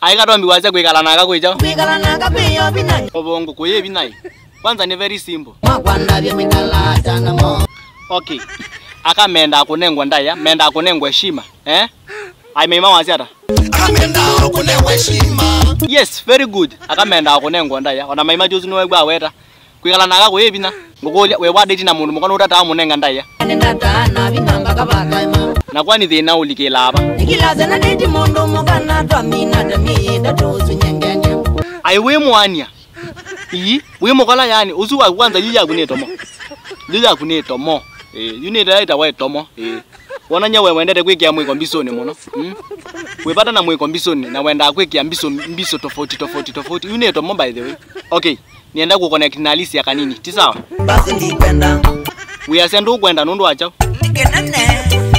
Aika tombi wacha kwikala naka kwicho. Kwikala naka kwiyo binai. Obongo kuye binai. Kwanza ni very simple. Mwakwanda bya mwikala tana mo. Okay. Aka menda akunengwa ndaya, menda akunengwa heshima, Ai mema wasiata. Aka menda akunengwa heshima. Yes, very good. Aka menda akunengwa ndaya. Ona maima jozu no egba weta. Kwikala naka kuye bina. Ngokolya we wadeti na mundu mukano utata amunenga ndaya. Ndata na binanga kabakaima. Na kwani thina ulikila aba. Nikilaza na deti mundu mukana twamina tamida tozu nyengenge. Ai we mwania. We mukala yani usuwa kwanza yija kunetomo. Yija kunetomo. Unita laita wa tomo. Wona nyawe wendete kwikia mwiko mbisoni muno. Wepata na mwiko mbisoni na wenda kwikia mbiso tofauti. Unetomo by the way. Okay. Nienda ku connect na Alice ya kanini. Ti sawa? Basi ndikwenda. We asendo kwenda nundu acha. Nikenene.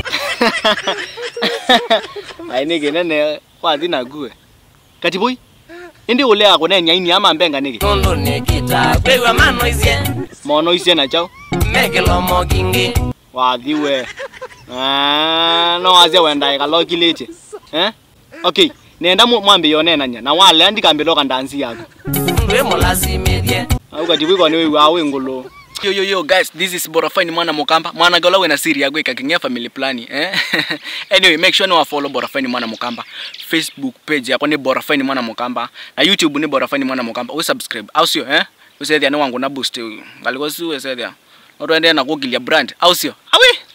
Ai nikenene kwa thina gue. Katiboi. Indi ule ako nenya ini ama mbenga niki. Nundu nikita kwewa mano isie. Mono isie na chao. Mekelo mokingi. Wathiwe. No azia wenda ikaloki leche. Okay. Nenda mwambe yonena nya na wale andika mbeloka ndanzi yako. Ndwe molazimedie. Au katiboi kwa niwe wawe ngolo. Yo guys, this is Borafine Mwana Mukamba. Mwana gola we na siri yagwe ikakingia family plan Anyway, make sure no follow Borafine Mwana Mukamba. Facebook page yako ni Borafine Mwana Mukamba. Na YouTube ni Borafine Mwana Mukamba. We subscribe. Au sio We say there no wangu na boost. Ngaliko si we say there. Oto ende na kugilia brand. Au sio? Awe.